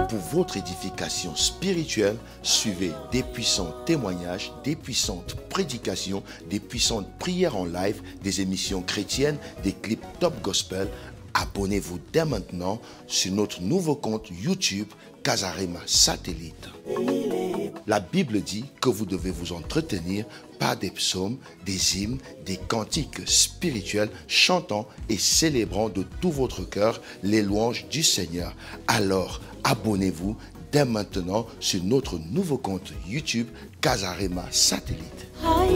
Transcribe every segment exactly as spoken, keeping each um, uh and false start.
Pour votre édification spirituelle, suivez des puissants témoignages, des puissantes prédications, des puissantes prières en live, des émissions chrétiennes, des clips top gospel. Abonnez-vous dès maintenant sur notre nouveau compte YouTube Casarema Satellite. La Bible dit que vous devez vous entretenir par des psaumes, des hymnes, des cantiques spirituels, chantant et célébrant de tout votre cœur les louanges du Seigneur. Alors, abonnez-vous dès maintenant sur notre nouveau compte YouTube Casarema Satellite.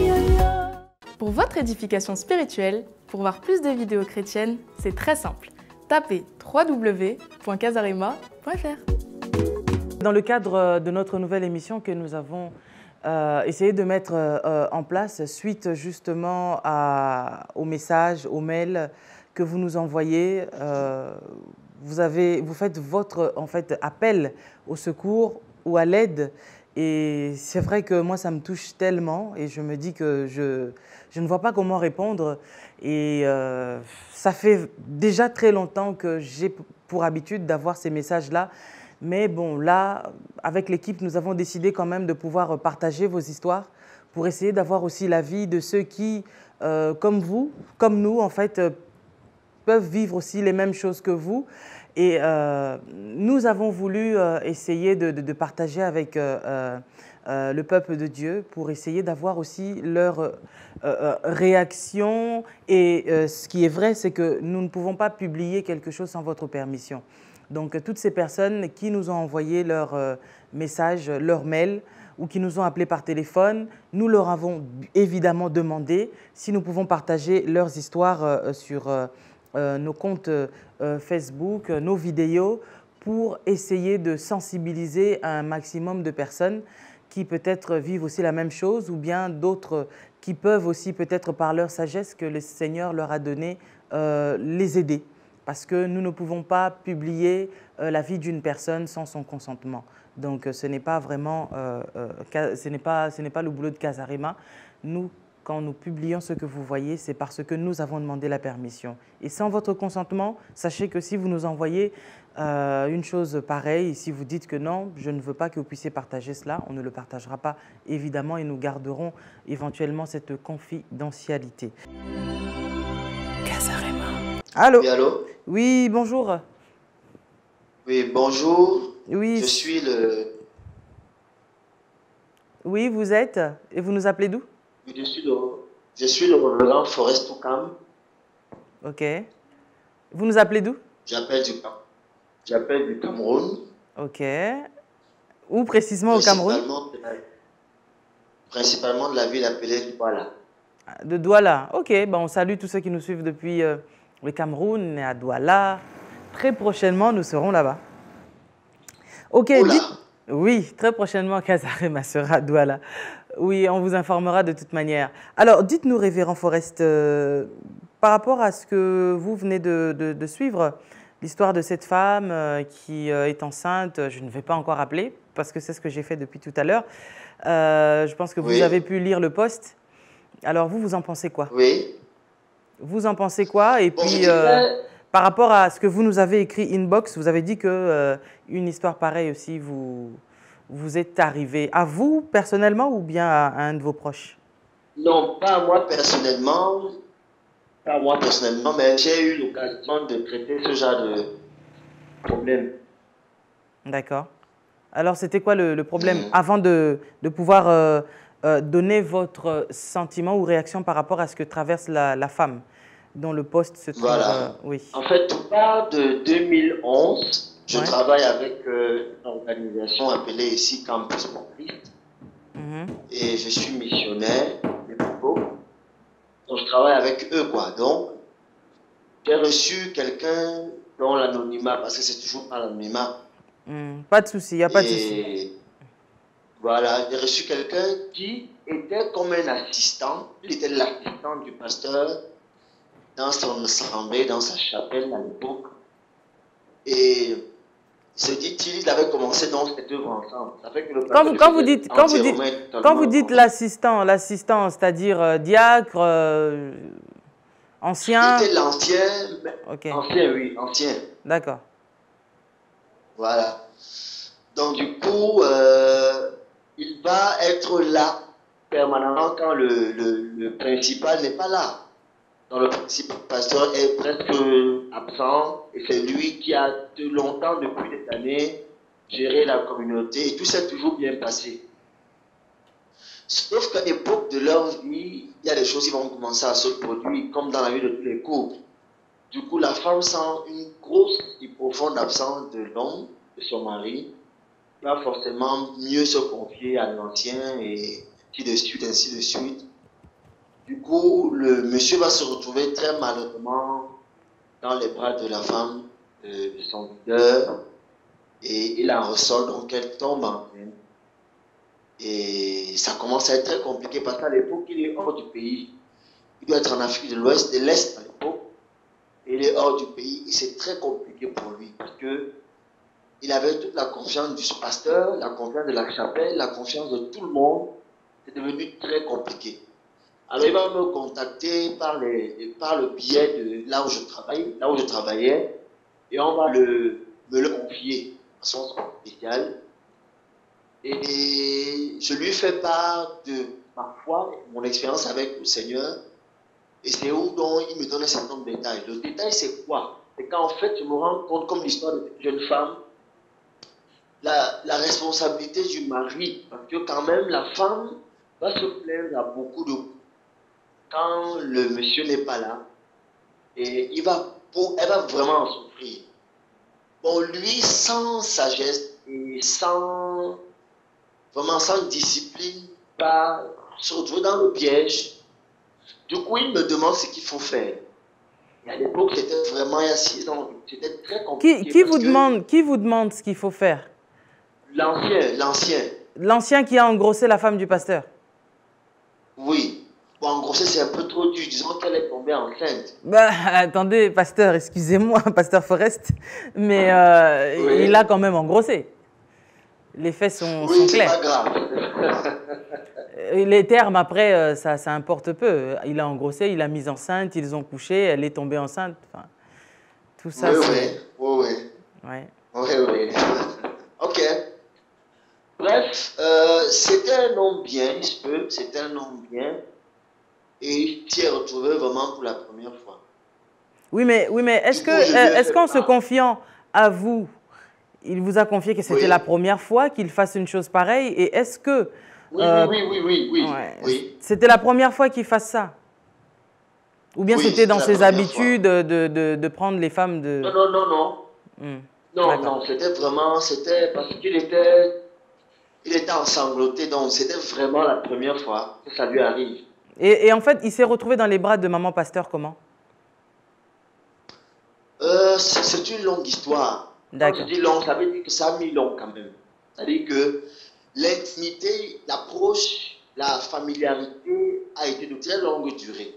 Pour votre édification spirituelle, pour voir plus de vidéos chrétiennes, c'est très simple. Tapez w w w point casarema point f r. Dans le cadre de notre nouvelle émission que nous avons euh, essayé de mettre euh, en place, suite justement à, aux messages, aux mails que vous nous envoyez, euh, vous, avez, vous faites votre en fait, appel au secours ou à l'aide. Et c'est vrai que moi, ça me touche tellement et je me dis que je, je ne vois pas comment répondre. Et euh, ça fait déjà très longtemps que j'ai pour habitude d'avoir ces messages-là. Mais bon, là, avec l'équipe, nous avons décidé quand même de pouvoir partager vos histoires pour essayer d'avoir aussi l'avis de ceux qui, euh, comme vous, comme nous, en fait, euh, peuvent vivre aussi les mêmes choses que vous. Et euh, nous avons voulu euh, essayer de, de, de partager avec euh, euh, le peuple de Dieu pour essayer d'avoir aussi leur euh, euh, réaction. Et euh, ce qui est vrai, c'est que nous ne pouvons pas publier quelque chose sans votre permission. Donc, toutes ces personnes qui nous ont envoyé leurs euh, messages, leurs mails, ou qui nous ont appelés par téléphone, nous leur avons évidemment demandé si nous pouvons partager leurs histoires euh, sur euh, euh, nos comptes euh, Facebook, euh, nos vidéos, pour essayer de sensibiliser un maximum de personnes qui peut-être vivent aussi la même chose, ou bien d'autres qui peuvent aussi peut-être par leur sagesse que le Seigneur leur a donné, euh, les aider. Parce que nous ne pouvons pas publier euh, la vie d'une personne sans son consentement. Donc ce n'est pas vraiment, euh, euh, ce n'est pas, ce n'est pas le boulot de Casarema. Nous, quand nous publions ce que vous voyez, c'est parce que nous avons demandé la permission. Et sans votre consentement, sachez que si vous nous envoyez euh, une chose pareille, si vous dites que non, je ne veux pas que vous puissiez partager cela, on ne le partagera pas évidemment et nous garderons éventuellement cette confidentialité. Casarema. Allô? Oui, allô? Oui, bonjour. Oui, bonjour. Oui. Je suis le... Oui, vous êtes? Et vous nous appelez d'où? Oui, je suis le... Je suis le reverend Forest Toukam. Ok. Vous nous appelez d'où? J'appelle du... J'appelle du Cameroun. Ok. Où précisément au Cameroun? De la... Principalement de la ville appelée Douala. De Douala. Ok, ben, on salue tous ceux qui nous suivent depuis... Euh... le Cameroun est à Douala. Très prochainement, nous serons là-bas. Ok, dites... Oui, très prochainement, Casarema sera à Douala. Oui, on vous informera de toute manière. Alors, dites-nous, révérend Forest, euh, par rapport à ce que vous venez de, de, de suivre, l'histoire de cette femme euh, qui euh, est enceinte, je ne vais pas encore appeler, parce que c'est ce que j'ai fait depuis tout à l'heure. Euh, je pense que vous oui. avez pu lire le post. Alors, vous, vous en pensez quoi? Oui. Vous en pensez quoi? Et puis, euh, par rapport à ce que vous nous avez écrit inbox, vous avez dit que euh, une histoire pareille aussi vous, vous est arrivée. À vous, personnellement, ou bien à, à un de vos proches? Non, pas à moi personnellement. Pas à moi personnellement, mais j'ai eu l'occasion de traiter ce genre de problème. D'accord. Alors, c'était quoi le, le problème? Mmh. Avant de, de pouvoir euh, euh, donner votre sentiment ou réaction par rapport à ce que traverse la, la femme dont le poste se trouve. Voilà. Euh, oui. En fait, on part de deux mille onze. Je ouais. travaille avec euh, une organisation appelée ici Campus pour Christ. Mmh. Et je suis missionnaire des Congo. Donc, je travaille avec eux, quoi. Donc, j'ai reçu quelqu'un dont l'anonymat, parce que c'est toujours pas l'anonymat. Mmh. Pas de souci, il n'y a pas de souci. Voilà, j'ai reçu quelqu'un qui était comme un assistant. Il était l'assistant du pasteur dans son assemblée, dans sa chapelle à l'époque. Et se dit-il, ils avaient commencé dans cette œuvre ensemble. Ça fait que le quand vous, quand vous dites, quand vous dites, quand vous dites l'assistant, l'assistant, c'est-à-dire euh, diacre, euh, ancien. C'était l'ancien. Okay. Ancien, oui, ancien. D'accord. Voilà. Donc du coup, euh, il va être là permanemment quand le, le, le principal n'est pas là. Donc le principal pasteur est presque absent et c'est lui qui a de longtemps, depuis des années, géré la communauté et tout s'est toujours bien passé. Sauf qu'à l'époque de leur vie, il y a des choses qui vont commencer à se produire comme dans la vie de tous les couples. Du coup, la femme sent une grosse et profonde absence de l'homme, de son mari, va forcément mieux se confier à l'ancien et ainsi de suite, ainsi de suite. Du coup, le monsieur va se retrouver très malheureusement dans les bras de la femme, de, de son leader, et il en ressort, donc elle tombe enceinte. Et ça commence à être très compliqué parce qu'à l'époque, il est hors du pays. Il doit être en Afrique de l'Ouest, de l'Est à l'époque. Il est hors du pays et c'est très compliqué pour lui parce que il avait toute la confiance du pasteur, la confiance de la chapelle, la confiance de tout le monde. C'est devenu très compliqué. Alors il va me contacter par, les, par le biais de là où je travaille, là où je travaillais, et on va le, me le confier à son spécial. Et je lui fais part de parfois mon expérience avec le Seigneur. Et c'est où donc il me donne un certain nombre de détails. Le détail c'est quoi? C'est qu'en fait je me rends compte, comme l'histoire de cette jeune femme, la, la responsabilité du mari. Parce que quand même la femme va se plaindre à beaucoup de coups quand le monsieur n'est pas là. Et il va, pour, elle va vraiment en souffrir. Bon, lui, sans sagesse et sans, vraiment sans discipline, va se retrouver dans le piège. Du coup, il me demande ce qu'il faut faire. Et à l'époque, c'était vraiment il y a six ans, c'était très compliqué. Qui, qui, vous demande, qui vous demande ce qu'il faut faire? L'ancien, l'ancien. L'ancien qui a engrossé la femme du pasteur? Oui. Bon, engrosser, c'est un peu trop dur. Disons qu'elle est tombée enceinte. Bah, attendez, pasteur, excusez-moi, pasteur Forest, mais euh, oui. il a quand même engrossé. Les faits sont, oui, sont clairs. Oui, c'est pas grave. Les termes, après, ça, ça importe peu. Il a engrossé, il a mis enceinte, ils ont couché, elle est tombée enceinte. Enfin, tout ça, oui, oui, oui, oui. Ouais. Oui, oui. Ok. Bref, euh, c'était un homme bien, il se peut, c'était un homme bien. Et il s'y est retrouvé vraiment pour la première fois. Oui, mais, oui, mais est-ce que, est-ce qu'en se confiant à vous, il vous a confié que c'était oui. la première fois qu'il fasse une chose pareille? Et est-ce que... Oui, euh, oui, oui, oui, oui, ouais, oui. C'était la première fois qu'il fasse ça? Ou bien oui, c'était dans ses habitudes de, de, de prendre les femmes de... Non, non, non, non. Hum. Non, non, c'était vraiment... C'était parce qu'il était... Il était ensanglanté, donc c'était vraiment la première fois que ça lui arrive. Et, et en fait, il s'est retrouvé dans les bras de maman pasteur comment? euh, C'est une longue histoire. Quand je dis long, ça veut dire que ça a mis long quand même. C'est-à-dire que l'intimité, l'approche, la familiarité a été de très longue durée.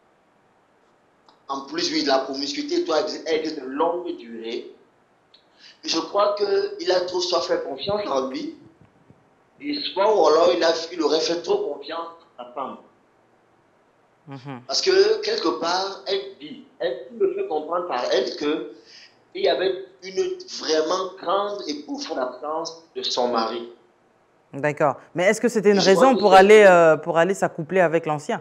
En plus, oui, la promiscuité doit être de longue durée. Et je crois qu'il a trop soit fait confiance en lui. Et soit ou alors il, a, il aurait fait trop confiance à sa femme. Mm-hmm. Parce que quelque part, elle dit, elle me fait comprendre par elle qu'il y avait une vraiment grande et profonde absence de son mari. D'accord. Mais est-ce que c'était une raison pour aller, euh, pour aller s'accoupler avec l'ancien?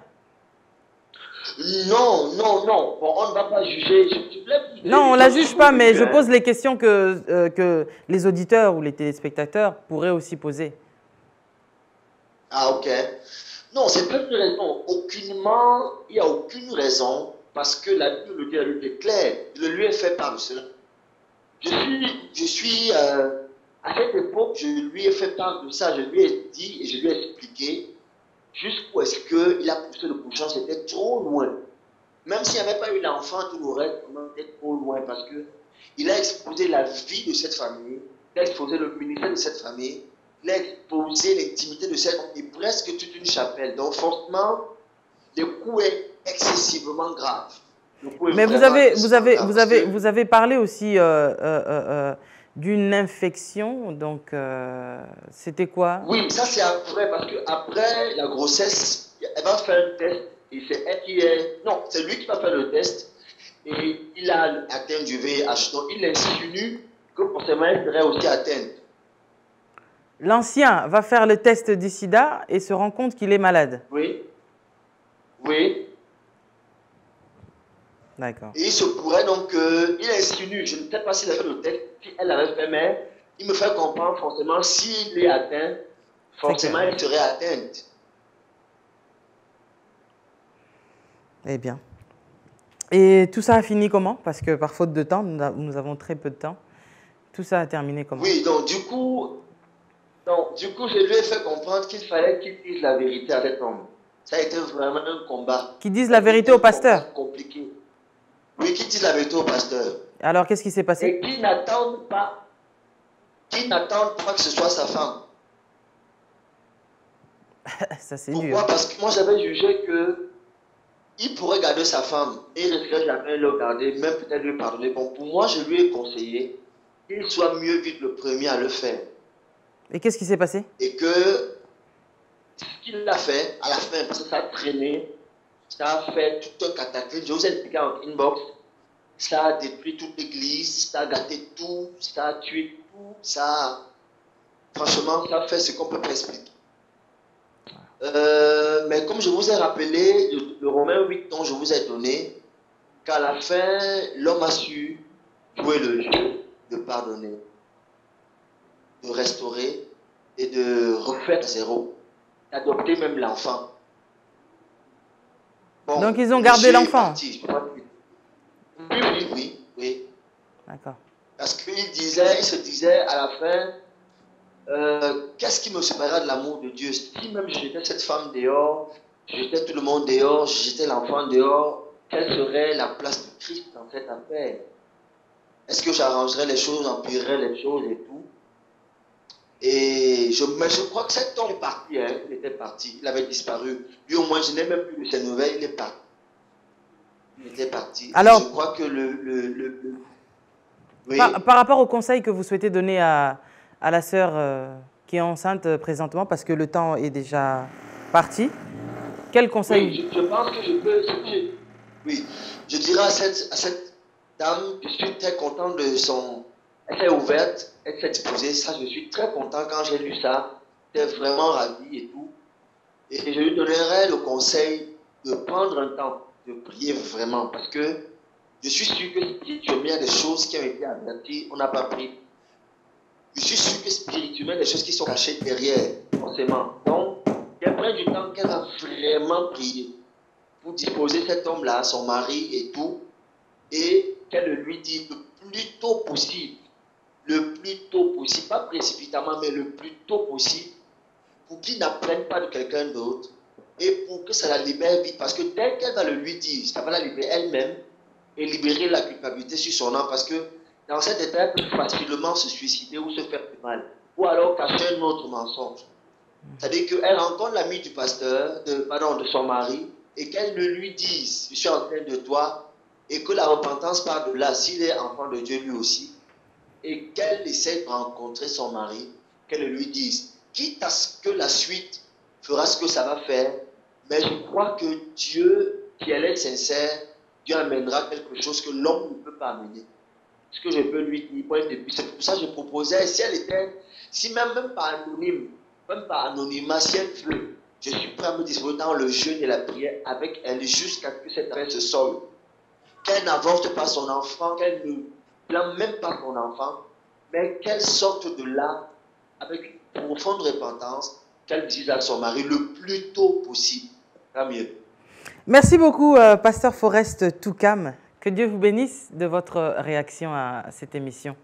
Non, non, non. Bon, on ne va pas juger. Je, je non, on ne la juge pas, mais je pose les questions que, euh, que les auditeurs ou les téléspectateurs pourraient aussi poser. Ah, ok. Non, c'est pas une raison. Aucunement, il n'y a aucune raison parce que la Bible le dit, est claire. Je lui ai fait part de cela. Je suis, je suis euh, à cette époque, je lui ai fait part de ça. Je lui ai dit et je lui ai expliqué jusqu'où est-ce qu'il a poussé le couchant. C'était trop loin. Même s'il n'y avait pas eu l'enfant, tout le reste, c'était trop loin parce que il a exposé la vie de cette famille, il a exposé le ministère de cette famille. Il a exposé l'intimité de cette et presque toute une chapelle. Donc, forcément, le coup est excessivement grave. Mais vous avez, vous, avez, vous, avez, vous avez parlé aussi euh, euh, euh, d'une infection. Donc, euh, c'était quoi? Oui, ça c'est après, parce qu'après la grossesse, elle va faire un test. Et c'est elle qui est. Non, c'est lui qui va faire le test. Et il a atteint du V I H. Donc, il insinue que forcément, elle serait aussi atteinte. L'ancien va faire le test du sida et se rend compte qu'il est malade. Oui. Oui. D'accord. Et il se pourrait donc qu'il insinue, je ne sais pas s'il a fait le test, si elle l'avait fait, mais il me fait comprendre forcément s'il est atteint, forcément il serait atteinte. Eh bien. Et tout ça a fini comment? Parce que par faute de temps, nous avons très peu de temps. Tout ça a terminé comment? Oui, donc du coup, donc, du coup, je lui ai fait comprendre qu'il fallait qu'il dise la vérité à cet homme. Ça a été vraiment un combat. Qu'il dise la vérité au pasteur? Compliqué. Oui, qu'il dise la vérité au pasteur. Alors, qu'est-ce qui s'est passé? Et qu'il n'attende pas, qu'il n'attende pas que ce soit sa femme. Ça, c'est Pourquoi? dur. Parce que moi, j'avais jugé que il pourrait garder sa femme et il risquerait jamais de le garder, même peut-être lui pardonner. Bon, pour moi, je lui ai conseillé qu'il soit mieux vite le premier à le faire. Et qu'est-ce qui s'est passé? Et que ce qu'il a fait à la fin, parce que ça a traîné, ça a fait tout un cataclysme. Je vous ai expliqué en inbox, ça a détruit toute l'église, ça a gâté tout, ça a tué tout, ça a... Franchement, ça a fait ce qu'on peut pas expliquer. Euh, mais comme je vous ai rappelé, le, le Romain huit dont je vous ai donné, qu'à la fin, l'homme a su jouer le jeu de pardonner, de restaurer et de refaire à zéro, d'adopter même l'enfant. Bon, donc ils ont gardé l'enfant? Oui, oui, oui, oui. D'accord. Parce qu'il disait, il se disait à la fin, euh, qu'est-ce qui me séparera de l'amour de Dieu? Si même j'étais cette femme dehors, j'étais tout le monde dehors, j'étais l'enfant dehors, quelle serait la place de Christ dans cette affaire? Est-ce que j'arrangerais les choses, empirerais les choses et tout? Et je, mais je crois que cet homme est parti, hein, il était parti, il avait disparu. Lui, au moins, je n'ai même plus de ses nouvelles, il est parti. Il était parti. Alors, et je crois que le... le, le, le... Oui. Par, par rapport au conseil que vous souhaitez donner à, à la sœur euh, qui est enceinte euh, présentement, parce que le temps est déjà parti, quel conseil? Oui, je, je pense que je peux... Je, oui, je dirais à cette, à cette dame, je suis très content de son... Elle s'est ouverte, elle s'est disposée, ça, je suis très content quand j'ai lu ça. J'étais vraiment ravi et tout. Et je lui donnerais le conseil de prendre un temps, de prier vraiment, parce que je suis sûr que spirituellement, il y a des choses qui ont été averties, on n'a pas pris. Je suis sûr que spirituellement, il y a des choses qui sont cachées derrière, forcément. Donc, qu'elle prenne du temps, qu'elle va vraiment prier pour disposer cet homme-là, son mari et tout, et qu'elle lui dise le plus tôt possible, le plus tôt possible, pas précipitamment, mais le plus tôt possible, pour qu'il n'apprenne pas de quelqu'un d'autre et pour que ça la libère vite. Parce que dès qu'elle va le lui dire, ça va la libérer elle-même et libérer la culpabilité sur son âme. Parce que dans cet état, elle peut facilement se suicider ou se faire du mal. Ou alors cacher un autre mensonge. C'est-à-dire qu'elle rencontre l'ami du pasteur, de, pardon, de son mari, et qu'elle le lui dise, je suis en train de toi, et que la repentance part de là, s'il est enfant de Dieu lui aussi, et qu'elle essaie de rencontrer son mari, qu'elle lui dise, quitte à ce que la suite fera ce que ça va faire, mais je crois que Dieu, si elle est sincère, Dieu amènera quelque chose que l'homme ne peut pas amener. Ce que je peux lui dire, c'est pour ça que je proposais, si elle était, si même, même pas anonyme, même pas anonymat, si elle veut, je suis prêt à me disposer dans le jeûne et la prière avec elle jusqu'à ce que cette affaire se solde. Qu'elle n'avance pas son enfant, qu'elle ne blâme même pas son enfant, mais qu'elle sorte de là avec une profonde repentance, qu'elle dise à son mari le plus tôt possible. Tant mieux. Merci beaucoup, euh, Pasteur Forest Toukam. Que Dieu vous bénisse de votre réaction à cette émission.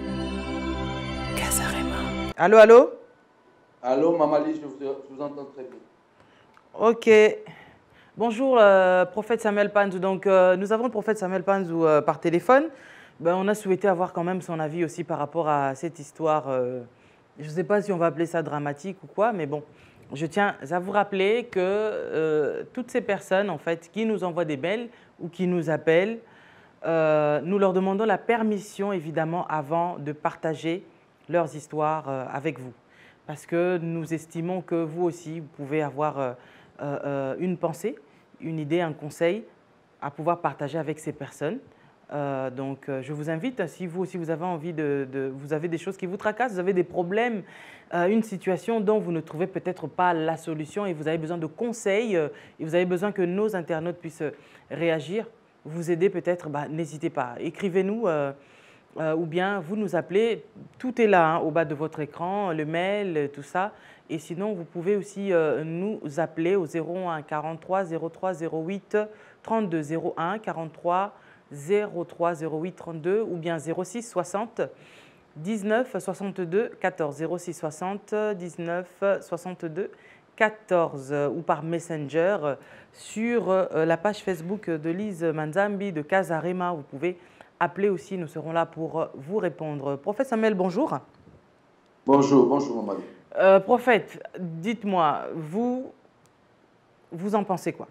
Casarema. Allô, allô? Allô, Mamali, je vous, je vous entends très bien. Ok. Bonjour, euh, prophète Samuel Panzou. Donc, euh, nous avons le prophète Samuel Panzou euh, par téléphone. Ben, on a souhaité avoir quand même son avis aussi par rapport à cette histoire. Euh, je ne sais pas si on va appeler ça dramatique ou quoi, mais bon. Je tiens à vous rappeler que euh, toutes ces personnes, en fait, qui nous envoient des mails ou qui nous appellent, euh, nous leur demandons la permission, évidemment, avant de partager leurs histoires euh, avec vous. Parce que nous estimons que vous aussi, vous pouvez avoir euh, euh, une pensée, une idée, un conseil à pouvoir partager avec ces personnes. Euh, donc, euh, je vous invite, si vous aussi vous avez envie de, de, vous avez des choses qui vous tracassent, vous avez des problèmes, euh, une situation dont vous ne trouvez peut-être pas la solution et vous avez besoin de conseils euh, et vous avez besoin que nos internautes puissent réagir, vous aider peut-être, bah, n'hésitez pas. Écrivez-nous euh, euh, ou bien vous nous appelez. Tout est là, hein, au bas de votre écran, le mail, tout ça. Et sinon, vous pouvez aussi euh, nous appeler au zéro un quarante-trois zéro trois zéro huit trente-deux zéro un quarante-trois zéro trois zéro huit trente-deux ou bien zéro six soixante dix-neuf soixante-deux quatorze zéro six soixante dix-neuf soixante-deux quatorze ou par Messenger sur la page Facebook de Lise Manzambi de Casarema. Vous pouvez appeler aussi, nous serons là pour vous répondre. Prophète Samuel, bonjour. Bonjour, bonjour Mamadou. Euh, prophète, dites-moi, vous, vous en pensez quoi?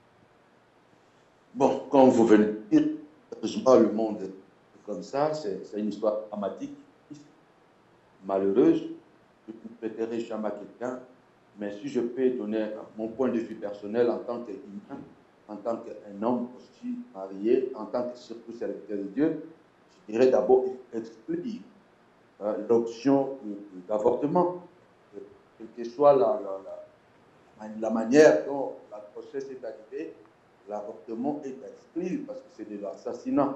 Bon, comme vous venez de dire, heureusement, le monde est comme ça, c'est une histoire dramatique, malheureuse. Je ne prêterai jamais à quelqu'un, mais si je peux donner mon point de vue personnel en tant qu'humain, en tant qu'un homme aussi marié, en tant que surtout serviteur de Dieu, je dirais d'abord exclure euh, l'option d'avortement, quelle que soit la, la, la, la manière dont la grossesse est arrivée. L'avortement est exclu parce que c'est de l'assassinat.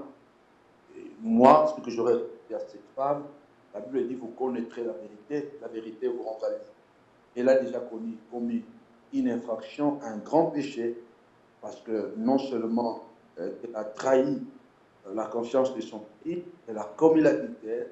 Moi, ce que j'aurais dit à cette femme, la Bible dit, vous connaîtrez la vérité, la vérité vous rendra libre. Elle a déjà commis, commis une infraction, un grand péché, parce que non seulement euh, elle a trahi euh, la confiance de son pays, elle a commis l'adultère.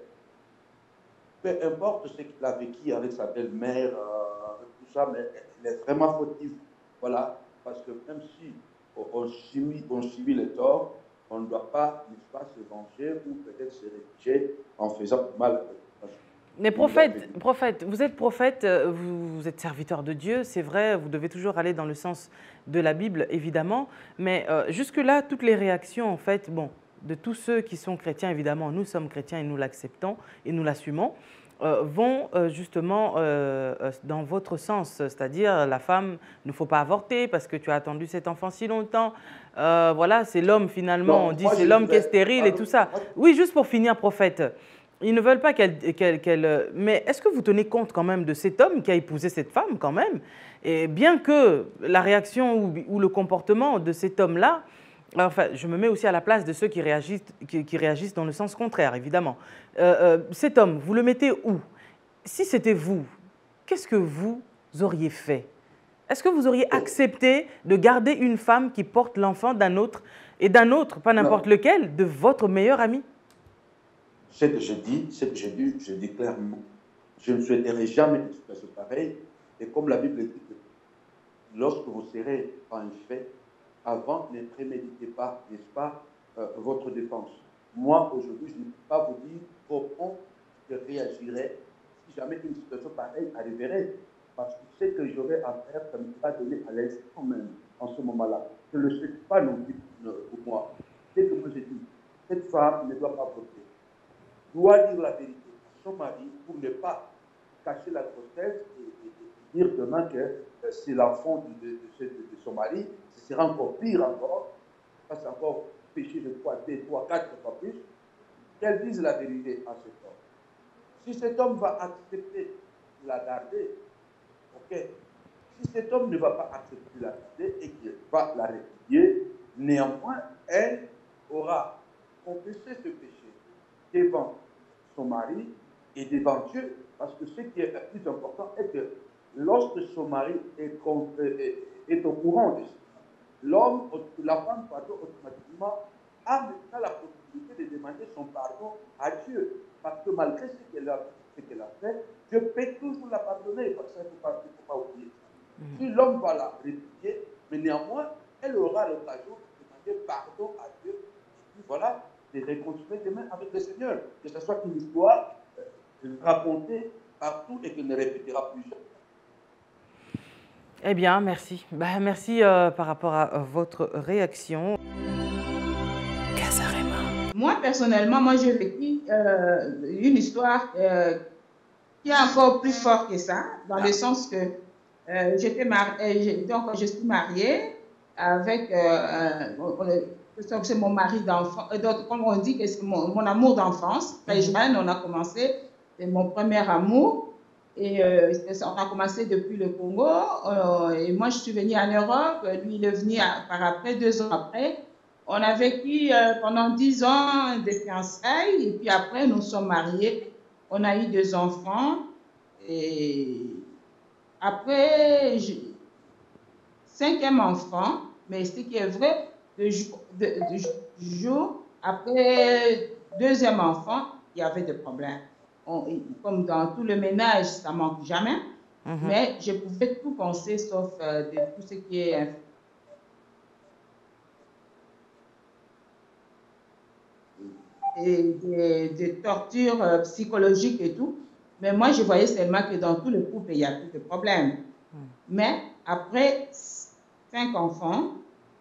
Peu importe ce qu'il a vécu avec sa belle-mère, euh, tout ça, mais elle est vraiment fautive. Voilà, parce que même si on subit, on subit les torts, on ne doit pas, n'est-ce pas, se venger ou peut-être se réfugier en faisant mal. Mais prophète, prophète, vous êtes prophète, vous, vous êtes serviteur de Dieu, c'est vrai, vous devez toujours aller dans le sens de la Bible, évidemment, mais euh, jusque-là, toutes les réactions, en fait, bon, de tous ceux qui sont chrétiens, évidemment, nous sommes chrétiens et nous l'acceptons et nous l'assumons, Euh, vont euh, justement euh, euh, dans votre sens, c'est-à-dire la femme, il ne faut pas avorter parce que tu as attendu cet enfant si longtemps. Euh, voilà, c'est l'homme finalement, non, on dit c'est l'homme qui est stérile et tout ça. Oui, juste pour finir, prophète, ils ne veulent pas qu'elle... qu'elle, qu'elle... Mais est-ce que vous tenez compte quand même de cet homme qui a épousé cette femme quand même? Et bien que la réaction ou, ou le comportement de cet homme-là, enfin, je me mets aussi à la place de ceux qui réagissent, qui, qui réagissent dans le sens contraire, évidemment. Euh, euh, cet homme, vous le mettez où? Si c'était vous, qu'est-ce que vous auriez fait? Est-ce que vous auriez accepté de garder une femme qui porte l'enfant d'un autre, et d'un autre, pas n'importe lequel, de votre meilleur ami? Ce que je dis, ce que je dis, je dis clairement, je ne souhaiterais jamais une situation pareille. Et comme la Bible dit que lorsque vous serez en fait, avant, ne préméditez pas, n'est-ce pas, euh, votre défense. Moi, aujourd'hui, je ne peux pas vous dire comment je réagirais si jamais une situation pareille arriverait. Parce que ce que j'aurais à faire, ça ne peut pas donner à l'instant même, en ce moment-là. Je ne le souhaite pas non plus pour moi. C'est que moi, j'ai dit, cette femme ne doit pas voter. Doit dire la vérité à son mari pour ne pas cacher la grossesse et, et, et dire demain que euh, c'est l'enfant de, de, de, de, de son mari. Ce sera encore pire encore, parce encore péché de trois, deux, trois, quatre fois plus, qu'elle dise la vérité à cet homme. Si cet homme va accepter de la garder, ok. Si cet homme ne va pas accepter de la garder et qu'il va la répudier, néanmoins, elle aura confessé ce péché devant son mari et devant Dieu, parce que ce qui est le plus important est que lorsque son mari est, est, est au courant de ça, l'homme, la femme, pardon, automatiquement, a maintenant la possibilité de demander son pardon à Dieu. Parce que malgré ce qu'elle a, qu'elle a fait, Dieu peut toujours la pardonner. Parce qu'il ne faut pas, faut pas oublier ça. Mm-hmm. Si l'homme va la répudier, mais néanmoins, elle aura l'occasion de demander pardon à Dieu. Et puis voilà, de réconcilier demain avec le Seigneur. Que ce soit une histoire euh, racontée partout et qu'elle ne répétera plus jamais. Eh bien, merci. Bah, merci euh, par rapport à, à votre réaction. Casarema. Moi, personnellement, moi, j'ai vécu euh, une histoire euh, qui est encore plus forte que ça, dans ah. le sens que euh, j'étais mariée, donc je suis mariée avec, euh, euh, c'est mon mari d'enfant, euh, comme on dit que c'est mon, mon amour d'enfance. Très jeune, on a commencé, c'est mon premier amour. Et euh, on a commencé depuis le Congo. Euh, et moi, je suis venue en Europe. Lui, il est venu à, par après, deux ans après. On a vécu euh, pendant dix ans de fiançailles. Et puis après, nous sommes mariés. On a eu deux enfants. Et après, je, cinquième enfant, mais ce qui est vrai, de jour, de, de jour après deuxième enfant, il y avait des problèmes. On, comme dans tout le ménage, ça manque jamais, mm-hmm. mais je pouvais tout penser sauf euh, de tout ce qui est et des, des tortures euh, psychologiques et tout. Mais moi, je voyais seulement que dans tout le couple, il y a plus de problèmes. Mm. Mais après cinq enfants,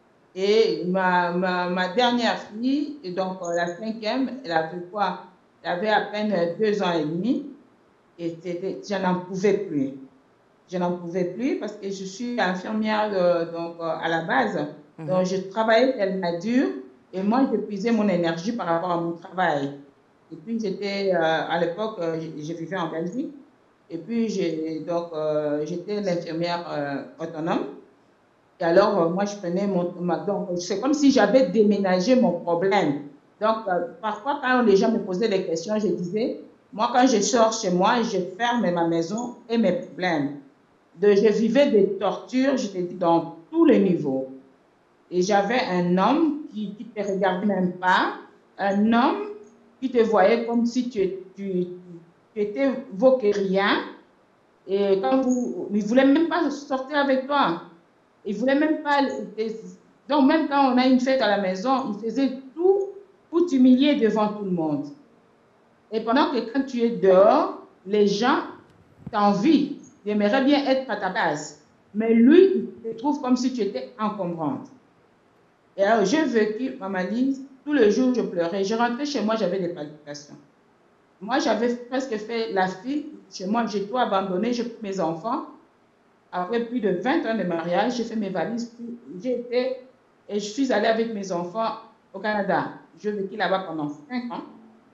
et ma, ma, ma dernière fille, et donc euh, la cinquième, elle avait quoi? Elle avait à peine deux ans et demi, et je n'en pouvais plus. Je n'en pouvais plus parce que je suis infirmière de, donc, euh, à la base. Mm-hmm. Donc, je travaillais tellement dur, et moi, je puisais mon énergie par rapport à mon travail. Et puis, j'étais, euh, à l'époque, euh, je, je vivais en Belgique, et puis, donc, euh, j'étais l'infirmière euh, autonome. Et alors, euh, moi, je prenais mon... Ma, donc, c'est comme si j'avais déménagé mon problème. Donc, euh, parfois, quand les gens me posaient des questions, je disais, moi, quand je sors chez moi, je ferme ma maison et mes problèmes. De, je vivais des tortures, je t'ai dit, dans tous les niveaux. Et j'avais un homme qui ne te regardait même pas, un homme qui te voyait comme si tu, tu, tu étais vaut que rien. Et quand vous... Il ne voulait même pas sortir avec toi. Il ne voulait même pas... Donc, même quand on a une fête à la maison, il faisait tout pour t'humilier devant tout le monde. Et pendant que quand tu es dehors, les gens t'envient. Ils aimeraient bien être à ta place. Mais lui, il te trouve comme si tu étais encombrante. Et alors, j'ai vécu, Maman Lise, tous les jours, je pleurais. Je rentrais chez moi, j'avais des palpitations. Moi, j'avais presque fait la fille. Chez moi, j'ai tout abandonné, j'ai pris mes enfants. Après plus de vingt ans de mariage, j'ai fait mes valises. J'ai été, et je suis allée avec mes enfants au Canada. J'ai vécu là-bas pendant cinq ans.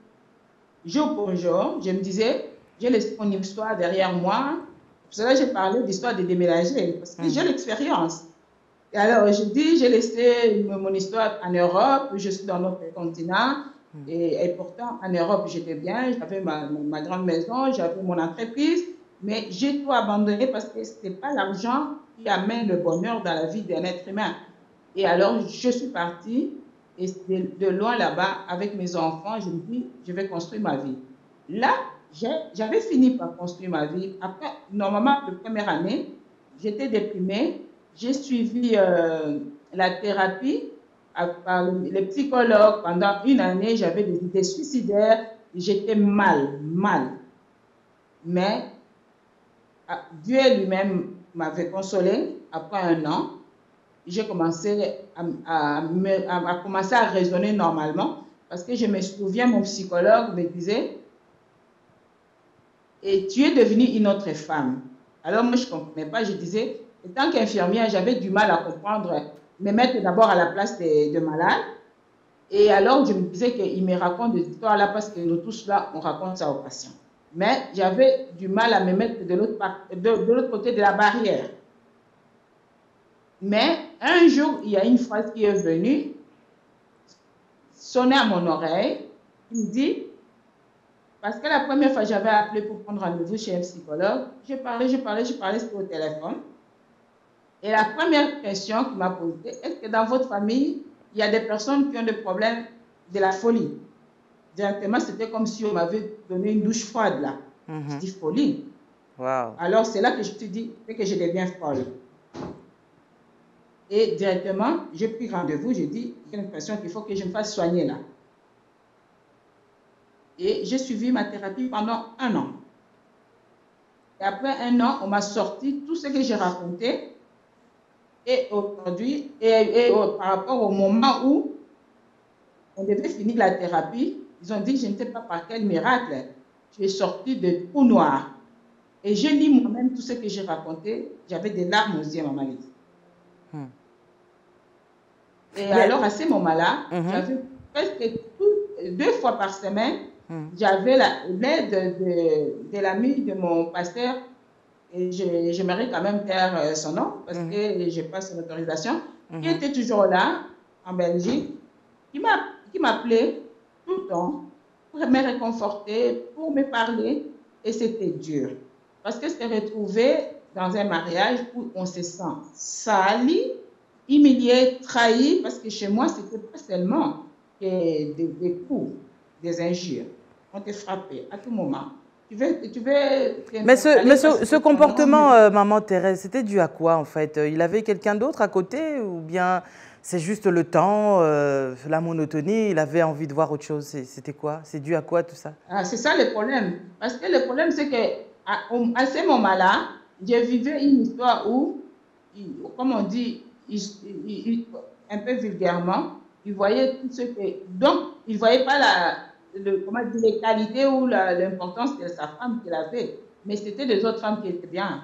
Jour pour jour, je me disais, j'ai laissé mon histoire derrière moi. Pour cela, j'ai parlé d'histoire de déménager, parce que mmh. j'ai l'expérience. Et alors, je dis, j'ai laissé mon histoire en Europe, je suis dans notre continent. Mmh. Et, et pourtant, en Europe, j'étais bien, j'avais ma, ma grande maison, j'avais mon entreprise. Mais j'ai tout abandonné parce que ce n'est pas l'argent qui amène le bonheur dans la vie d'un être humain. Et alors, je suis partie, et de, de loin là-bas, avec mes enfants, je me dis, je vais construire ma vie. Là, j'avais fini par construire ma vie. Après, normalement, la première année, j'étais déprimée. J'ai suivi euh, la thérapie par les psychologues. Pendant une année, j'avais des idées suicidaires. J'étais mal, mal. Mais Dieu lui-même m'avait consolé. Après un an, j'ai commencé à, à, à, à, commencer à raisonner normalement parce que je me souviens, mon psychologue me disait « Et tu es devenue une autre femme ». Alors moi, je ne comprenais pas. Je disais, en tant qu'infirmière, j'avais du mal à comprendre, me mettre d'abord à la place des de malades. Et alors, je me disais qu'il me raconte des histoires là parce que nous tous là, on raconte ça aux patients. Mais j'avais du mal à me mettre de l'autre de, de l'autre côté de la barrière. Mais un jour, il y a une phrase qui est venue, sonner à mon oreille, qui me dit, parce que la première fois j'avais appelé pour prendre rendez-vous chez un psychologue, j'ai parlé, j'ai parlé, j'ai parlé sur le téléphone. Et la première question qu'il m'a posée, est-ce que dans votre famille, il y a des personnes qui ont des problèmes de la folie? Directement, c'était comme si on m'avait donné une douche froide là. Mm-hmm. Je dis folie. Wow. Alors, c'est là que je te dis que je deviens folle. Et directement, j'ai pris rendez-vous, j'ai dit, j'ai l'impression qu'il faut que je me fasse soigner là. Et j'ai suivi ma thérapie pendant un an. Et après un an, on m'a sorti tout ce que j'ai raconté. Et aujourd'hui, et, et, et par rapport au moment où on devait finir la thérapie, ils ont dit que je ne sais pas par quel miracle, je suis sortie de tout noir. Et j'ai lu moi-même tout ce que j'ai raconté. J'avais des larmes aux yeux, Maman Lise. Hmm. Et Mais... alors, à ce moment-là, Mm-hmm. j'avais presque tout, deux fois par semaine, Mm. j'avais l'aide de, de l'ami de mon pasteur. Et j'aimerais quand même taire euh, son nom parce Mm-hmm. que je n'ai pas son autorisation, Mm-hmm. qui était toujours là, en Belgique, qui m'appelait tout le temps pour me réconforter, pour me parler. Et c'était dur. Parce que c'était retrouvé dans un mariage où on se sent sali, humilié, trahi, parce que chez moi, ce n'était pas seulement des, des, des coups, des injures. On te frappait à tout moment. Tu veux, tu veux mais ce, mais ce, ce comportement, mais... euh, maman Thérèse, c'était dû à quoi en fait? Il avait quelqu'un d'autre à côté ou bien c'est juste le temps, euh, la monotonie, il avait envie de voir autre chose? C'était quoi? C'est dû à quoi tout ça? Ah, c'est ça le problème. Parce que le problème, c'est qu'à à ce moment-là, je vivais une histoire où, comme on dit, il, il, il, un peu vulgairement, il voyait tout ce que... Donc, il ne voyait pas la... Le, comment dire, les qualités ou l'importance de sa femme qu'il avait. Mais c'était les autres femmes qui étaient bien.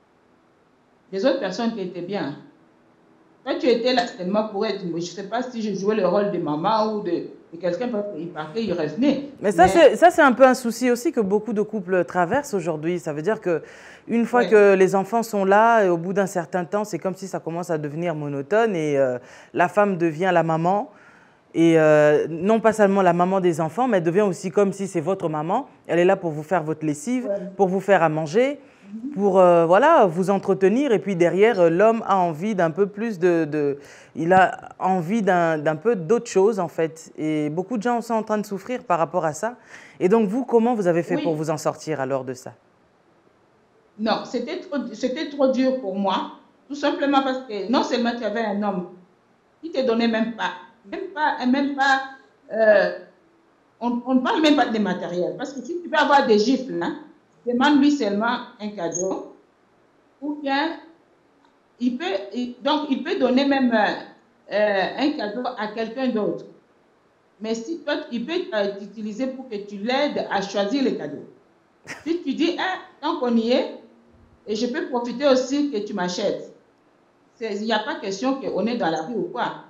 Les autres personnes qui étaient bien. Quand tu étais là seulement pour être... Je ne sais pas si je jouais le rôle de maman ou de, de quelqu'un, parce qu'il partait, il revenait. Mais ça, mais... c'est un peu un souci aussi que beaucoup de couples traversent aujourd'hui. Ça veut dire qu'une fois ouais. que les enfants sont là, et au bout d'un certain temps, c'est comme si ça commence à devenir monotone et euh, la femme devient la maman. Et euh, non pas seulement la maman des enfants, mais elle devient aussi comme si c'est votre maman. Elle est là pour vous faire votre lessive, ouais. pour vous faire à manger, pour euh, voilà, vous entretenir. Et puis derrière, l'homme a envie d'un peu plus de, de... Il a envie d'un peu d'autre chose, en fait. Et beaucoup de gens sont en train de souffrir par rapport à ça. Et donc, vous, comment vous avez fait oui. pour vous en sortir alors de ça? Non, c'était trop, c'était trop dur pour moi. Tout simplement parce que non seulement tu avais un homme qui ne te donnait même pas... Même pas, même pas euh, on, on ne parle même pas de matériel. Parce que si tu veux avoir des gifles, hein, demande-lui seulement un cadeau. Ou bien, il peut, il, donc, il peut donner même euh, un cadeau à quelqu'un d'autre. Mais si toi, il peut t'utiliser pour que tu l'aides à choisir les cadeaux. Si tu dis, hein, tant qu'on y est, et je peux profiter aussi que tu m'achètes. Il n'y a pas question qu'on est dans la rue ou quoi.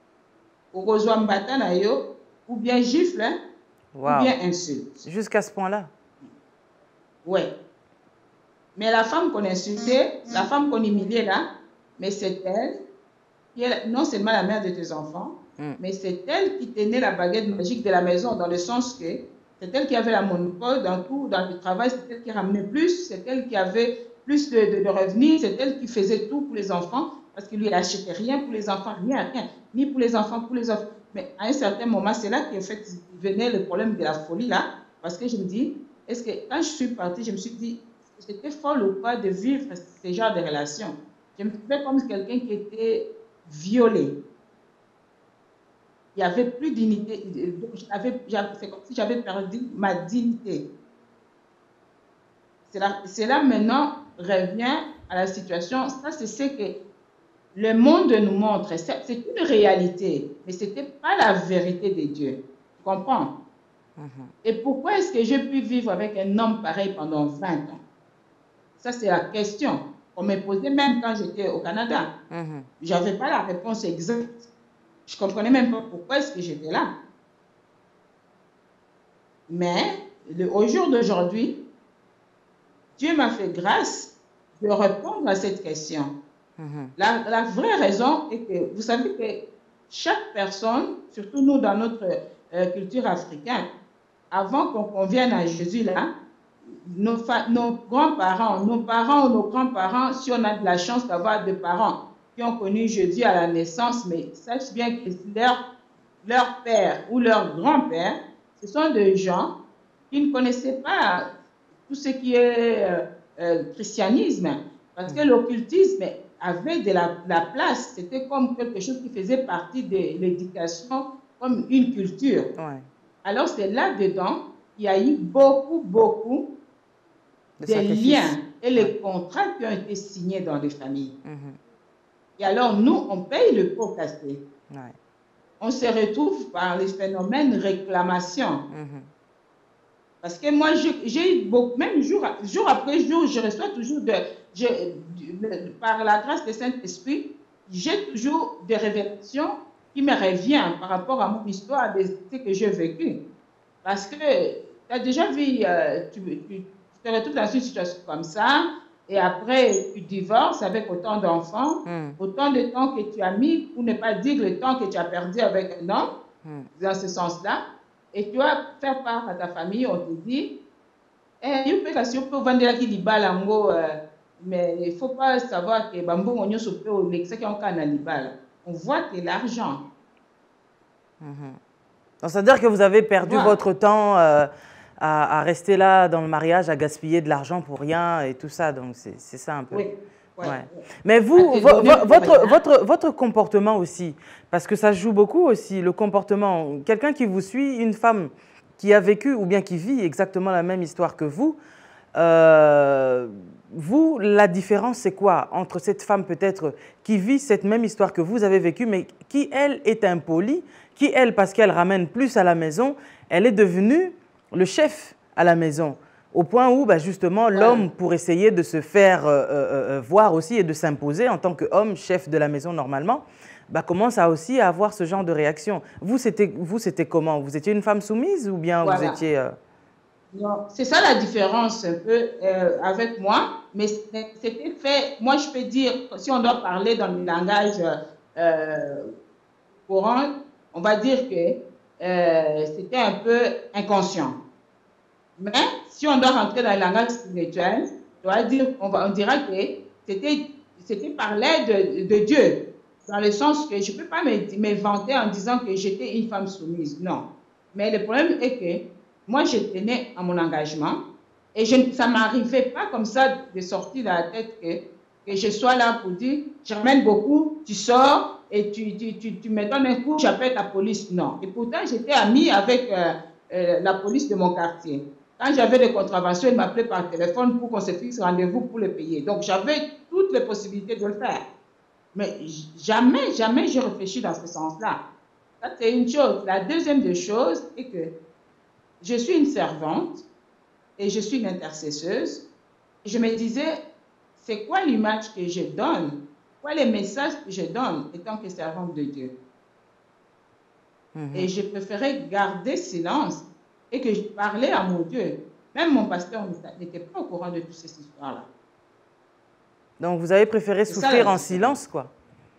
Ou bien gifle, wow. ou bien insulte. Jusqu'à ce point-là? Oui. Mais la femme qu'on insultait, la femme qu'on humiliait là, mais c'est elle, qui est non seulement la mère de tes enfants, mm. mais c'est elle qui tenait la baguette magique de la maison, dans le sens que c'est elle qui avait la monopole dans tout, dans le travail, c'est elle qui ramenait plus, c'est elle qui avait plus de, de, de revenus, c'est elle qui faisait tout pour les enfants. Parce qu'il lui n'achetait rien pour les enfants, rien, rien, ni pour les enfants, pour les enfants. Mais à un certain moment, c'est là qu'en fait venait le problème de la folie là, parce que je me dis, est-ce que quand je suis partie, je me suis dit, c'était folle ou pas de vivre ce genre de relations. Je me trouvais comme quelqu'un qui était violé. Il n'y avait plus de dignité. C'est comme si j'avais perdu ma dignité. C'est là, là maintenant revient à la situation. Ça, c'est ce que le monde nous montre. C'est une réalité, mais ce n'était pas la vérité de Dieu. Tu comprends? Mm-hmm. Et pourquoi est-ce que j'ai pu vivre avec un homme pareil pendant vingt ans? Ça, c'est la question qu'on me posait même quand j'étais au Canada. Mm-hmm. Je n'avais pas la réponse exacte. Je ne comprenais même pas pourquoi est-ce que j'étais là. Mais le, au jour d'aujourd'hui, Dieu m'a fait grâce de répondre à cette question. Mm-hmm. la, la vraie raison est que, vous savez que chaque personne, surtout nous dans notre euh, culture africaine, avant qu'on qu vienne à Jésus là, nos, nos grands-parents, nos parents ou nos grands-parents, si on a de la chance d'avoir des parents qui ont connu Jésus à la naissance, mais sache bien que leur, leur père ou leur grand-père, ce sont des gens qui ne connaissaient pas tout ce qui est euh, euh, christianisme, parce que l'occultisme avait de la, de la place, c'était comme quelque chose qui faisait partie de l'éducation, comme une culture. Ouais. Alors c'est là-dedans qu'il y a eu beaucoup, beaucoup de, de liens et les ouais. contrats qui ont été signés dans les familles. Mm-hmm. Et alors nous, on paye le pot cassé. Ouais. On se retrouve par les phénomènes de réclamation. Mm-hmm. Parce que moi, j'ai eu beaucoup, même jour, jour après jour, je reçois toujours, de, je, de, par la grâce du Saint-Esprit, j'ai toujours des révélations qui qui me revient par rapport à mon histoire, de ce que j'ai vécu. Parce que tu as déjà vu, euh, tu, tu, tu te retrouves dans une situation comme ça, et après tu divorces avec autant d'enfants, mm. autant de temps que tu as mis, pour ne pas dire le temps que tu as perdu avec un homme, mm. dans ce sens-là, et tu vas faire part à ta famille, on te dit, eh, il peut que peut vendre la qui mais il ne faut pas savoir que Bambo Monyo se peut au Lexa qui est en cannibale. On voit que l'argent. Mm-hmm. Donc, c'est-à-dire que vous avez perdu voilà. votre temps euh, à, à rester là dans le mariage, à gaspiller de l'argent pour rien et tout ça. Donc, c'est ça un peu. Oui. Ouais. Ouais. Mais vous, vo vo votre, votre, votre comportement aussi, parce que ça joue beaucoup aussi, le comportement. Quelqu'un qui vous suit, une femme qui a vécu ou bien qui vit exactement la même histoire que vous, euh, vous, la différence, c'est quoi entre cette femme peut-être qui vit cette même histoire que vous avez vécue, mais qui, elle, est impolie, qui, elle, parce qu'elle ramène plus à la maison, elle est devenue le chef à la maison, au point où, bah, justement, ouais. l'homme, pour essayer de se faire euh, euh, voir aussi et de s'imposer en tant qu'homme, chef de la maison normalement, bah, commence à aussi à avoir ce genre de réaction. Vous, c'était vous, c'était comment? Vous étiez une femme soumise ou bien voilà. vous étiez... Euh... C'est ça la différence un peu euh, avec moi, mais c'était fait, moi je peux dire, si on doit parler dans le langage euh, courant, on va dire que euh, c'était un peu inconscient. Mais si on doit rentrer dans le langage spirituel, on, va dire, on, va, on dira que c'était parler de, de Dieu, dans le sens que je ne peux pas me vanter en disant que j'étais une femme soumise, non. Mais le problème est que moi, je tenais à mon engagement et je, ça ne m'arrivait pas comme ça de sortir de la tête que, que je sois là pour dire, j'emmène beaucoup, tu sors et tu, tu, tu, tu me donnes un coup, j'appelle la police. Non. Et pourtant, j'étais amie avec euh, euh, la police de mon quartier. Quand j'avais des contraventions, ils m'appelaient par téléphone pour qu'on se fixe rendez-vous pour le payer. Donc, j'avais toutes les possibilités de le faire. Mais jamais, jamais je réfléchis dans ce sens-là. Ça, c'est une chose. La deuxième des choses est que je suis une servante et je suis une intercesseuse. Je me disais, c'est quoi l'image que je donne? Quoi les messages que je donne étant que servante de Dieu? Mm-hmm. Et je préférais garder silence et que je parlais à mon Dieu. Même mon pasteur n'était pas au courant de toutes ces histoires-là. Donc, vous avez préféré souffrir ça, en silence, quoi?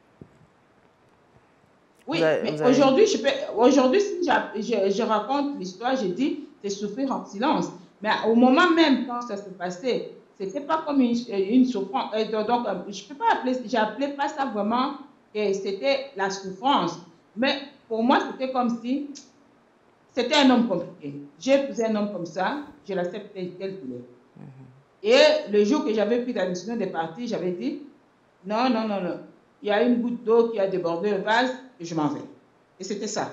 Oui, avez, mais aujourd'hui, aujourd'hui, si je, je, je raconte l'histoire, je dis, c'est souffrir en silence. Mais au moment même, quand ça s'est passé, ce n'était pas comme une, une souffrance. Donc, je ne peux pas appeler, j'appelais pas ça vraiment que c'était la souffrance. Mais pour moi, c'était comme si c'était un homme compliqué. J'ai épousé un homme comme ça, je l'accepte tel qu'il est. Mm-hmm. Et le jour que j'avais pris la décision de partir, j'avais dit, non, non, non, non. Il y a une goutte d'eau qui a débordé le vase et je m'en vais. Et c'était ça.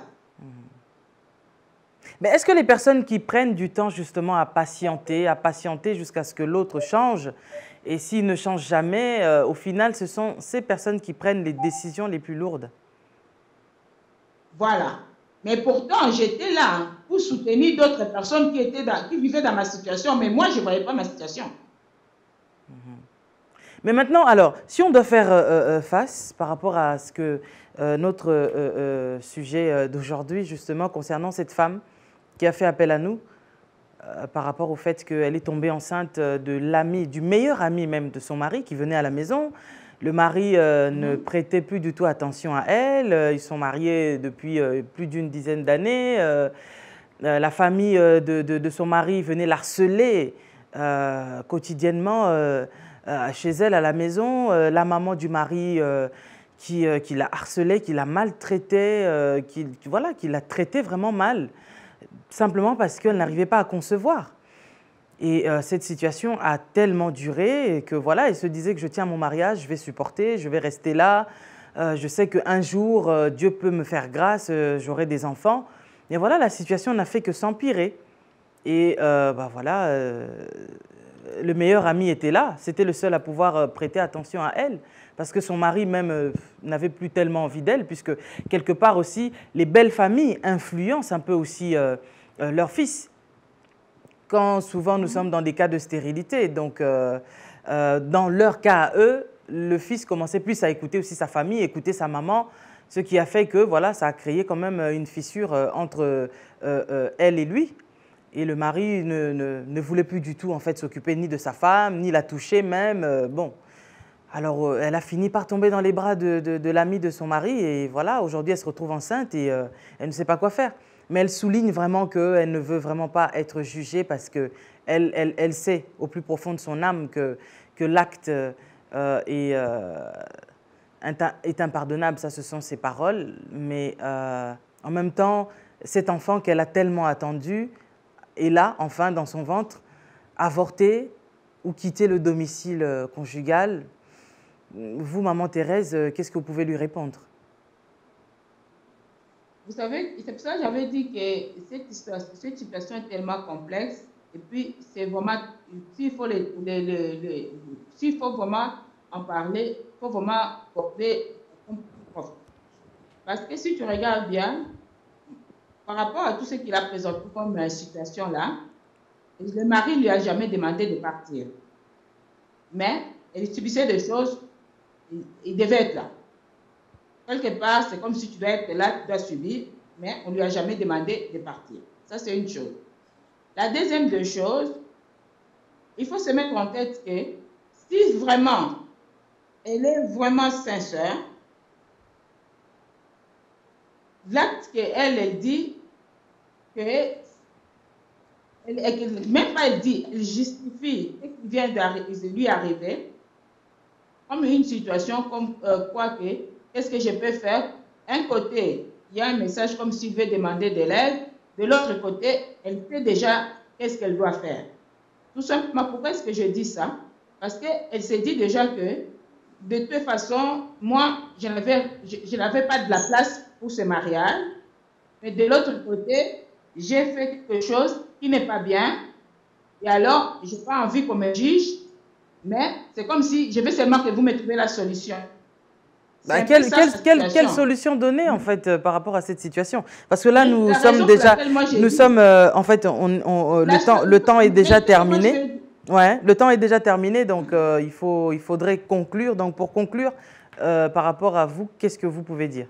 Mais est-ce que les personnes qui prennent du temps justement à patienter, à patienter jusqu'à ce que l'autre change, et s'il ne change jamais, euh, au final, ce sont ces personnes qui prennent les décisions les plus lourdes? Voilà. Mais pourtant, j'étais là pour soutenir d'autres personnes qui, étaient dans, qui vivaient dans ma situation, mais moi, je ne voyais pas ma situation. Mais maintenant, alors, si on doit faire euh, euh, face par rapport à ce que euh, notre euh, euh, sujet euh, d'aujourd'hui, justement, concernant cette femme qui a fait appel à nous, euh, par rapport au fait qu'elle est tombée enceinte de l'ami, du meilleur ami même de son mari qui venait à la maison. Le mari euh, mmh. ne prêtait plus du tout attention à elle. Ils sont mariés depuis euh, plus d'une dizaine d'années. Euh, euh, la famille de, de, de son mari venait l'harceler euh, quotidiennement euh, Euh, chez elle à la maison, euh, la maman du mari euh, qui, euh, qui la harcelait, qui la maltraitait, euh, qui, voilà, qui la traitait vraiment mal, simplement parce qu'elle n'arrivait pas à concevoir. Et euh, cette situation a tellement duré que voilà, elle se disait que je tiens mon mariage, je vais supporter, je vais rester là, euh, je sais qu'un jour, euh, Dieu peut me faire grâce, euh, j'aurai des enfants. Et voilà, la situation n'a fait que s'empirer. Et euh, bah, voilà... Euh, le meilleur ami était là, c'était le seul à pouvoir prêter attention à elle, parce que son mari même euh, n'avait plus tellement envie d'elle, puisque quelque part aussi, les belles familles influencent un peu aussi euh, euh, leurs fils, quand souvent nous sommes dans des cas de stérilité. Donc, euh, euh, dans leur cas à eux, le fils commençait plus à écouter aussi sa famille, écouter sa maman, Ce qui a fait que voilà, ça a créé quand même une fissure entre euh, euh, elle et lui. Et le mari ne, ne, ne voulait plus du tout en fait s'occuper ni de sa femme, ni la toucher même. Euh, bon, alors euh, elle a fini par tomber dans les bras de, de, de l'ami de son mari. Et voilà, aujourd'hui elle se retrouve enceinte et euh, elle ne sait pas quoi faire. Mais elle souligne vraiment qu'elle ne veut vraiment pas être jugée parce qu'elle elle, elle sait au plus profond de son âme que, que l'acte euh, est, euh, est impardonnable. Ça, ce sont ses paroles. Mais euh, en même temps, cet enfant qu'elle a tellement attendu est là, enfin, dans son ventre, avorté ou quitter le domicile conjugal. Vous, maman Thérèse, qu'est-ce que vous pouvez lui répondre? Vous savez, c'est pour ça que j'avais dit que cette, histoire, cette situation est tellement complexe. Et puis, c'est vraiment, s'il faut, les, les, les, les, s'il faut vraiment en parler, il faut vraiment porter un profond. Parce que si tu regardes bien, par rapport à tout ce qu'il a présenté comme euh, situation là, le mari ne lui a jamais demandé de partir. Mais il subissait des choses, il, il devait être là. Quelque part, c'est comme si tu dois être là, tu dois subir, mais on ne lui a jamais demandé de partir. Ça, c'est une chose. La deuxième des choses, il faut se mettre en tête que si vraiment elle est vraiment sincère, l'acte qu'elle, elle dit, que, elle, elle, même pas elle dit, elle justifie ce qui vient de lui arriver, comme une situation comme euh, quoi que, qu'est-ce que je peux faire? Un côté, il y a un message comme s'il veut demander de l'aide. De l'autre côté, elle sait déjà qu'est-ce qu'elle doit faire. Tout simplement, pourquoi est-ce que je dis ça? Parce qu'elle s'est dit déjà que, de toute façon, moi, je n'avais je, je n'avais pas de la place pour ce mariage. Mais de l'autre côté, j'ai fait quelque chose qui n'est pas bien. Et alors, je n'ai pas envie qu'on me juge. Mais c'est comme si je veux seulement que vous me trouviez la solution. Bah, quelle, quelle, quelle, quelle solution donner en fait euh, par rapport à cette situation? Parce que là nous sommes déjà, nous sommes euh, en fait, on, on, le temps, le temps est déjà terminé. Ouais, le temps est déjà terminé, donc euh, il faut, il faudrait conclure. Donc pour conclure, euh, par rapport à vous, qu'est-ce que vous pouvez dire?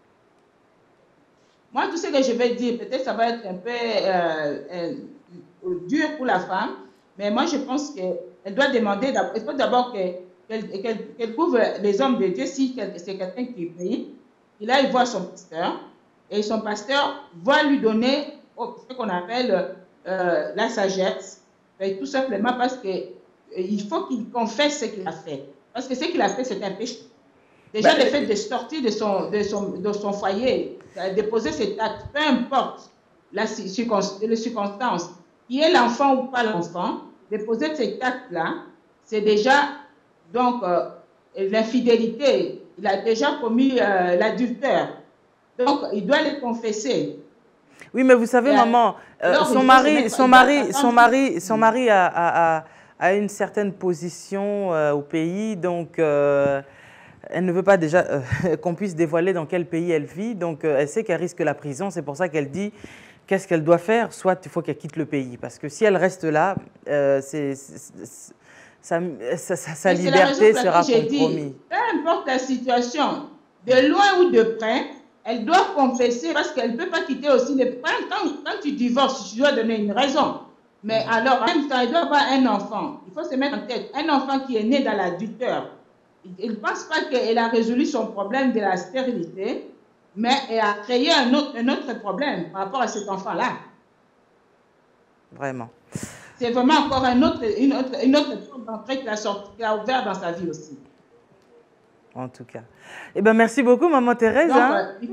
Moi, tout ce que je vais dire, peut-être ça va être un peu euh, euh, dur pour la femme, mais moi je pense qu'elle doit demander, il faut d'abord que qu'elle qu'elle, qu'elle couvre les hommes de Dieu. Si c'est quelqu'un qui prie, il aille voir son pasteur et son pasteur va lui donner ce qu'on appelle euh, la sagesse, et tout simplement parce qu'il faut qu'il confesse ce qu'il a fait. Parce que ce qu'il a fait, c'est un péché. Déjà, bah, le fait de sortir de son, de son, de son foyer, de poser cet acte, peu importe la les circonstances, qui est l'enfant ou pas l'enfant, de poser cet acte-là, c'est déjà donc euh, l'infidélité. Il a déjà commis euh, l'adultère. Donc, il doit le confesser. Oui, mais vous savez, et maman, euh, alors, son, mari, son, mari, son, mari, son mari a, a, a, a une certaine position euh, au pays, donc euh, elle ne veut pas déjà euh, qu'on puisse dévoiler dans quel pays elle vit, donc euh, elle sait qu'elle risque la prison, c'est pour ça qu'elle dit qu'est-ce qu'elle doit faire, soit il faut qu'elle quitte le pays, parce que si elle reste là, euh, c'est, sa, sa, sa liberté sera compromise. Peu importe la situation, de loin ou de près, elle doit confesser parce qu'elle ne peut pas quitter aussi les quand, quand tu divorces, tu dois donner une raison. Mais alors, en même temps, il doit avoir un enfant. Il faut se mettre en tête, un enfant qui est né dans l'adultère. Il ne pense pas qu'elle a résolu son problème de la stérilité, mais elle a créé un autre, un autre problème par rapport à cet enfant-là. Vraiment. C'est vraiment encore un autre, une autre, une autre porte d'entrée qu'il a, a ouvert dans sa vie aussi. En tout cas. Eh bien, merci beaucoup, maman Thérèse. Donc, hein. euh,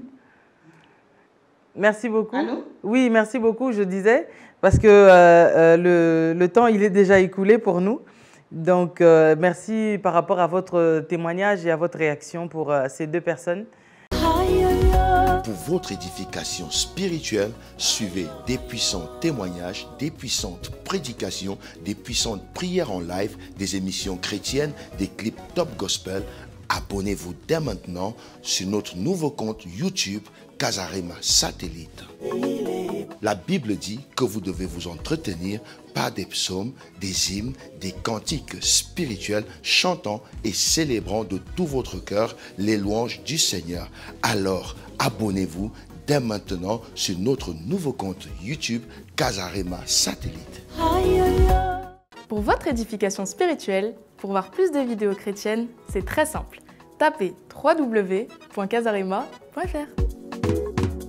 merci beaucoup. Allô? Oui, merci beaucoup, je disais, parce que euh, euh, le, le temps, il est déjà écoulé pour nous. Donc, euh, merci par rapport à votre témoignage et à votre réaction pour euh, ces deux personnes. Pour votre édification spirituelle, suivez des puissants témoignages, des puissantes prédications, des puissantes prières en live, des émissions chrétiennes, des clips top gospel. Abonnez-vous dès maintenant sur notre nouveau compte YouTube Casarema Satellite. La Bible dit que vous devez vous entretenir par des psaumes, des hymnes, des cantiques spirituels, chantant et célébrant de tout votre cœur les louanges du Seigneur. Alors, abonnez-vous dès maintenant sur notre nouveau compte YouTube Casarema Satellite. Pour votre édification spirituelle, pour voir plus de vidéos chrétiennes, c'est très simple. Tapez w w w point casarema point f r.